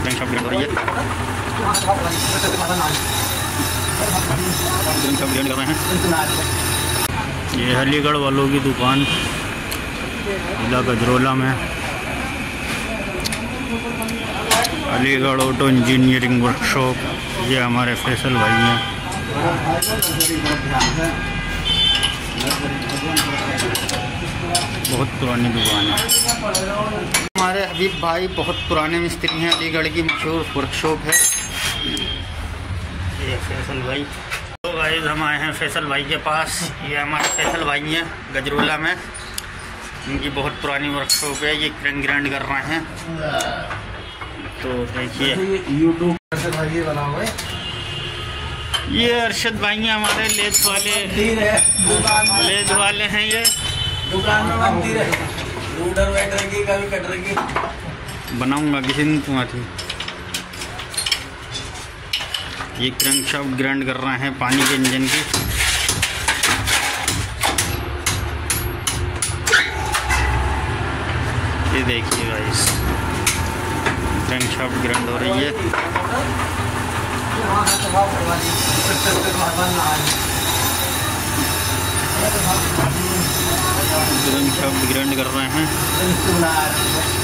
Crank shaft grind हो रही है, क्रैंक शाफ्ट ग्राइंड कर रहे हैं। ये अलीगढ़ वालों की दुकान जिला गजरोला में, अलीगढ़ ऑटो इंजीनियरिंग वर्कशॉप। ये हमारे फैसल भाई हैं। बहुत पुरानी दुकान है। हमारे हबीब भाई बहुत पुराने मिस्त्री हैं, अलीगढ़ की मशहूर वर्कशॉप है ये फैसल भाई। तो गाइस हम आए हैं फैसल भाई के पास। ये हमारे फैसल भाई हैं गजरोला में, इनकी बहुत पुरानी वर्कशॉप है। ये क्रैंक ग्राइंड कर रहे हैं। तो देखिए यूट्यूब भाई बना हुआ है। ये अरशद भाई हैं हमारे लेथ वाले हैं। ये दुकान में बनती रहे, रूटर वेटर की कभी कटर की बनाऊंगा किसी दिन तुम्हारी। ये क्रैंक शाफ्ट ग्राइंड कर रहे हैं पानी के इंजन की। ये देखिए गाइस, क्रैंक शाफ्ट ग्राइंड हो रही है। क्रैंक शाफ्ट ग्राइंड कर रहे हैं।